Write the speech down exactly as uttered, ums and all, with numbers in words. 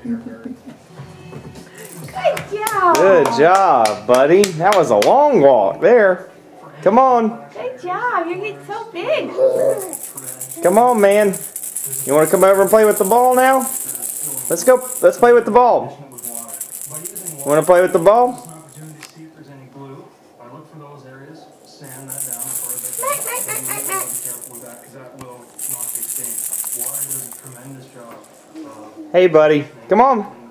Good job. Good job, buddy. That was a long walk there. Come on. Good job. You're getting so big. Come on, man. You want to come over and play with the ball now? Let's go. Let's play with the ball. You want to play with the ball? Hey, buddy. Come on.